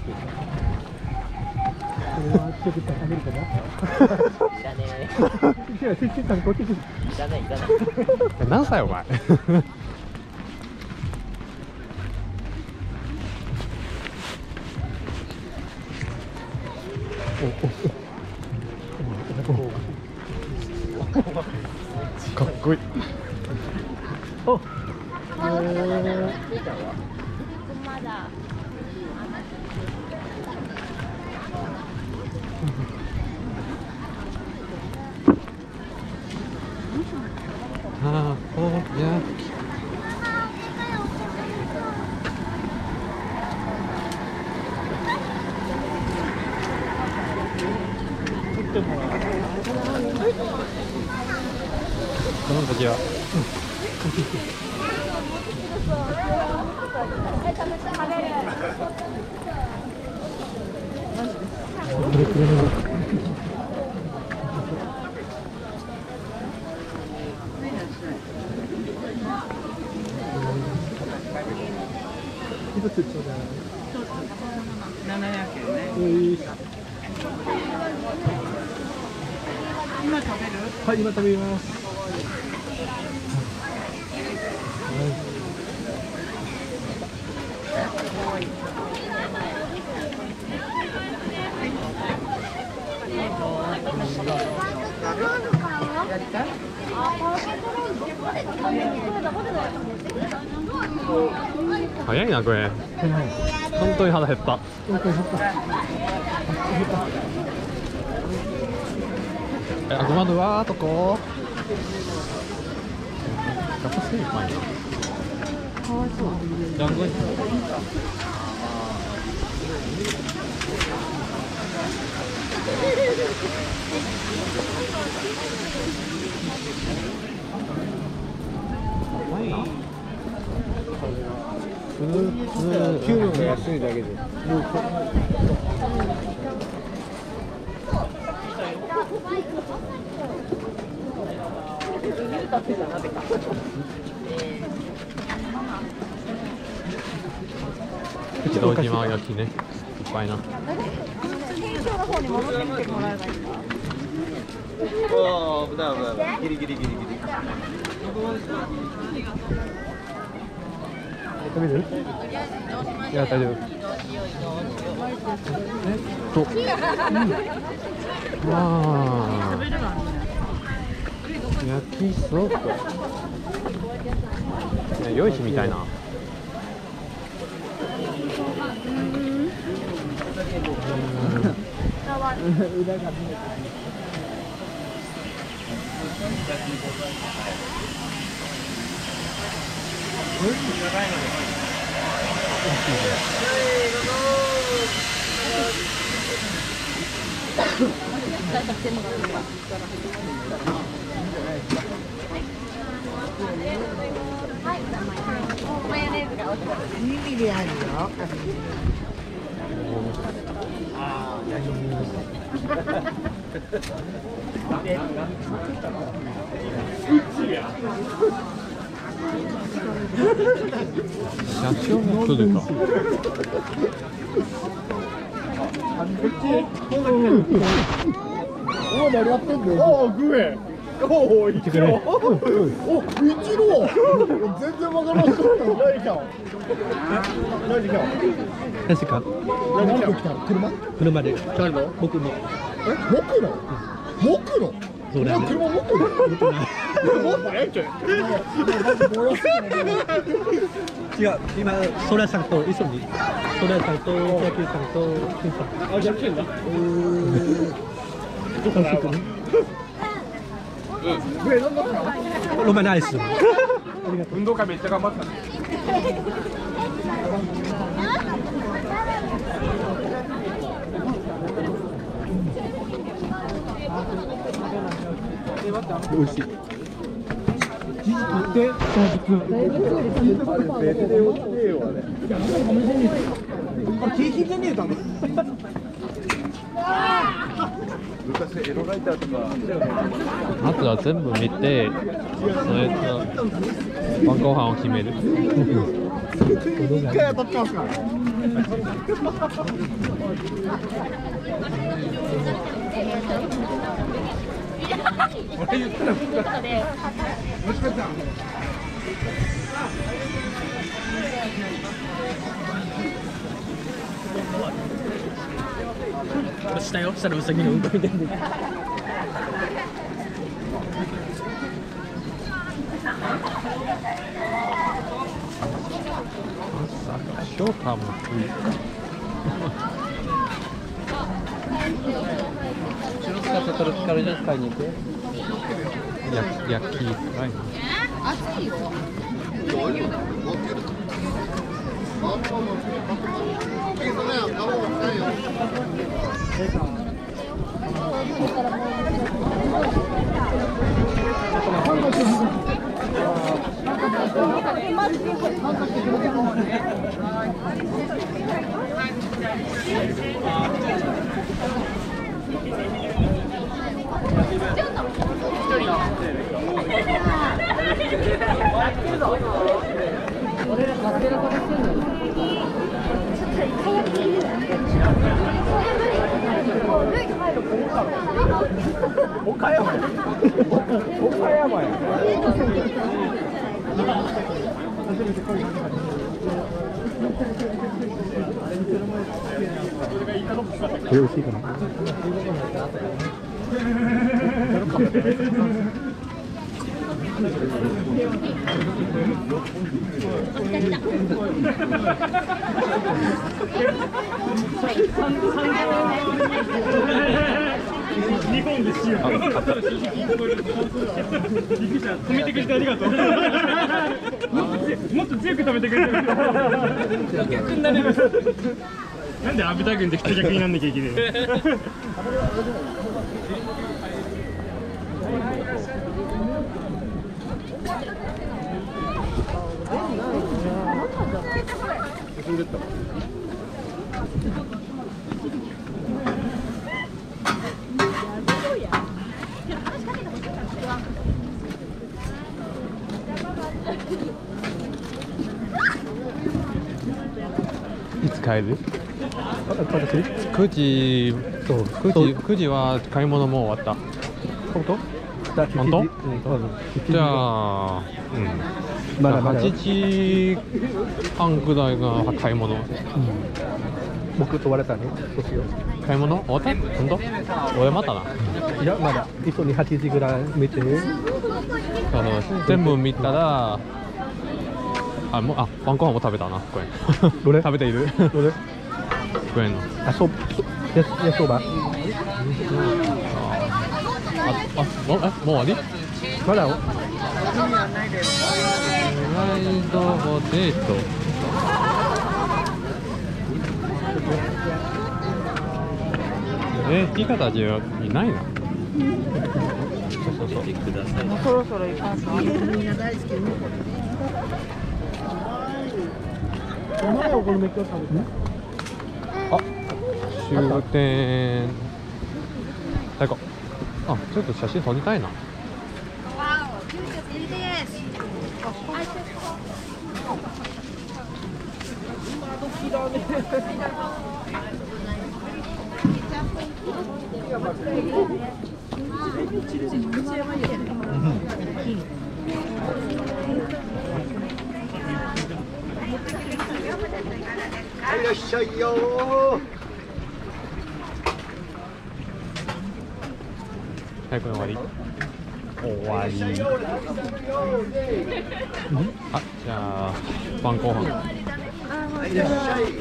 れは作ったアメリカだ。いらねえ。いらないいらない。 何歳お前。かっこいい。お。ああ、おや。この時は。一つちょうだい。700円ね。今食べる？はい、今食べます。早いなこれ。本当に腹減った。aku mah dua toko. Apa sih main? Gangguin.給料が安いだけで。一度島焼きね、いっぱいな。 検証の方に戻ってきてもらえばいい。 おお、危ない危ない。ギリギリギリギリ。食べる？いや、大丈夫。焼きそば。良い日みたいな。 マヨネーズが2ミリあるよ。 社長も来るか。 おお、何やってんの？おお、グエ。おお、一郎。お、一郎。全然わからんかった。何か。何か。 確か。 何で来たの？車？ 車で。 誰の？ 僕の。 僕の？僕の？ そうだよね。 車持ってる？持ってない。持ってないっけ？ 違う、今ソラさんと一緒に。ソラさんと野球さんとケンさん。 あ、じゃあ来てんだ。どこだろう。上なんだったの？ ロマナイス。 運動会めっちゃ頑張ったね。美味しい。で、昔エロライターとかあとは全部見て、それと晩ご飯を決める。 一回当たってますから。 下よ、下のウサギのうんこみたいに。ショータもトロピカルジュース買いに行く。焼きフライ。 暑いよ。 岡山や。岡山や。これ美味しいかな。日本ですよ。止めてくれてありがとう。もっと強く止めてくれて。逆になります。なんで阿部田軍で人逆になんなきゃいけない。いつ帰る？9時、9時は買い物も終わった。本当？本当？じゃあ、まだ8時半ぐらいが買い物。僕と割れたね。そうしよう。買い物終わった？本当？俺またな。いや、まだ。一緒に8時ぐらい見て。全部見たら、晩ご飯も食べたな、これ。どれ？食べている？どれ？これの。あ、そば。もう終わり？まだ。フライドポテト。ピカタジはいないな。そう。 もうそろそろ行かんと。みんな大好き。 あ、終点。最高。あ、ちょっと写真撮りたいな。はい、いらっしゃいよはい、これ終わり。あ、じゃあ晩ご飯。いらっしゃい。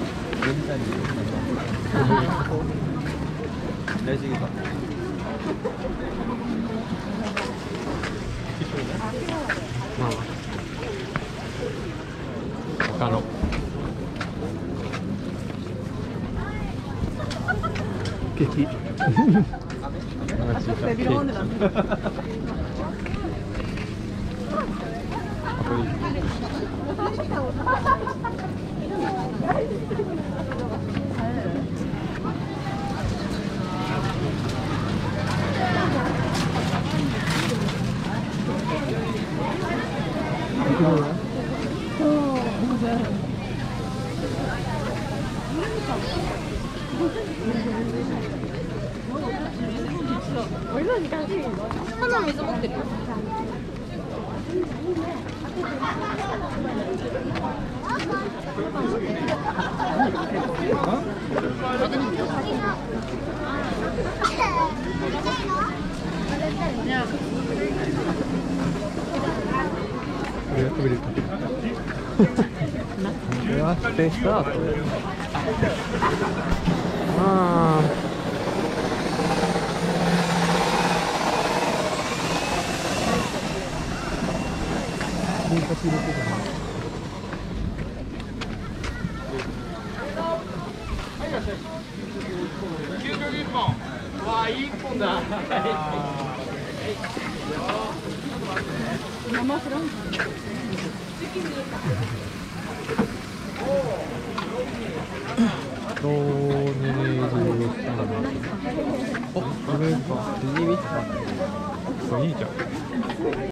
大事か。 中野。 激。 マジか。 花水持ってるよ。 これが食べれるか。これはステーキだ。 あ難しいですけどね。 ローネーズさん。お、これか。いいじゃん。